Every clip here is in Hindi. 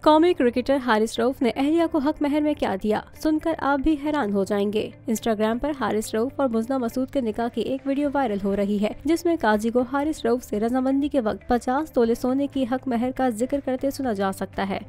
कौमी क्रिकेटर हारिस रऊफ ने अहलिया को हक महर में क्या दिया, सुनकर आप भी हैरान हो जाएंगे। इंस्टाग्राम पर हारिस रऊफ और मुजना मसूद के निकाह की एक वीडियो वायरल हो रही है, जिसमें काजी को हारिस रऊफ से रजामंदी के वक्त 50 तोले सोने की हक महर का जिक्र करते सुना जा सकता है।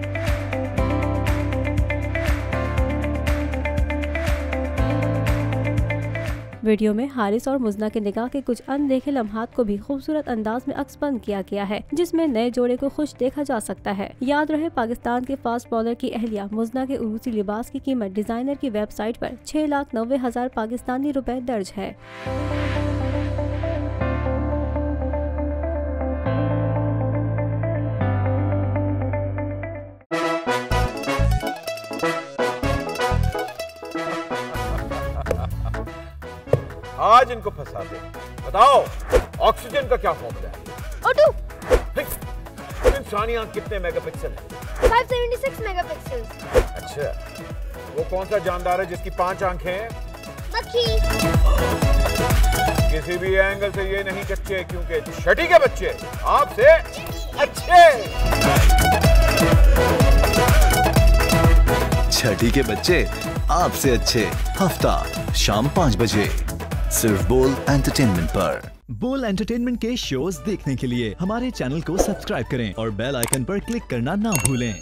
वीडियो में हारिस और मुजना के निकाह के कुछ अनदेखे लम्हात को भी खूबसूरत अंदाज में अक्सबंद किया गया है, जिसमें नए जोड़े को खुश देखा जा सकता है। याद रहे, पाकिस्तान के फास्ट बॉलर की अहलिया मुजना के उरूसी लिबास की कीमत डिजाइनर की वेबसाइट पर 6,90,000 पाकिस्तानी रुपए दर्ज है। आज इनको फंसा दे। बताओ, ऑक्सीजन का क्या फॉर्मूला है? O2। इंसानी आंख कितने मेगापिक्सल है? 576 मेगापिक्सल। अच्छा, वो कौन सा जानदार है जिसकी 5 आंखें हैं? मक्खी। किसी भी एंगल से ये नहीं कच्चे, क्योंकि छठी के बच्चे आपसे अच्छे। छठी के बच्चे आपसे अच्छे, हफ्ता शाम 5 बजे सिर्फ बोल एंटरटेनमेंट पर। बोल एंटरटेनमेंट के शोज देखने के लिए हमारे चैनल को सब्सक्राइब करें और बेल आइकन पर क्लिक करना ना भूलें।